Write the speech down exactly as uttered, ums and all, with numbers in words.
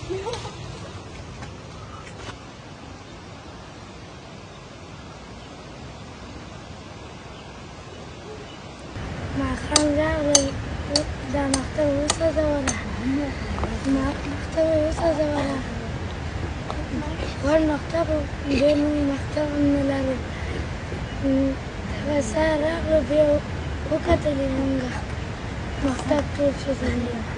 ماښام راغلل، دا مکتب وسوځوله، مکتب یې وسوځوله، غټ مکتب و، ډېر لوی مکتب هم نه لرو. دغه سهار راغلو، بیا وکتلې مونږ مکتب ټول سوځېدلی و.